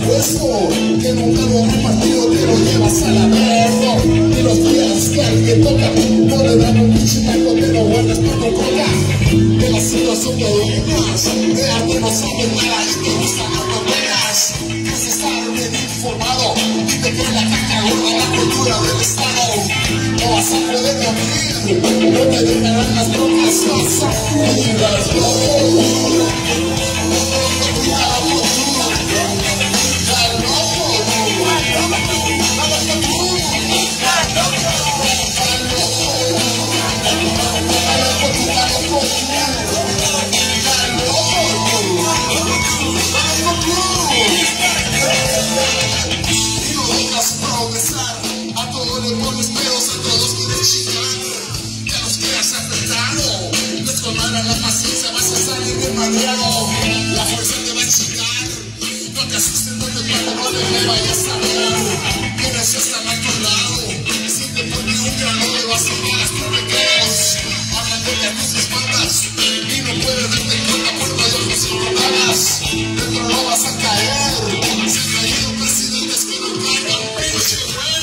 puesto, que nunca lo han partido, te lo llevas a la verga. Y los días que alguien toca, no le dan un pinche taco, te lo guardas para tu coca. De la situación que dueñas, de arte no sabes nada y te gustan las tonteras. Quieres estar bien informado y te cree la caca gorda la cultura del Estado. No vas a poder dormir, no te dejarán las broncas, vas a morir las la paciencia, vas a salir de mareado. La fuerza te va a chingar. No te asustes, no te pares, no le vayas a ver. Quienes están a tu lado. Si te pones un grano, le vas a ir a tus pequeños. Háblate de tus espaldas y no puedes darte cuenta por los ojos y rodadas. Dentro no vas a caer. Se han caído presidentes que no cargan, pinche güey.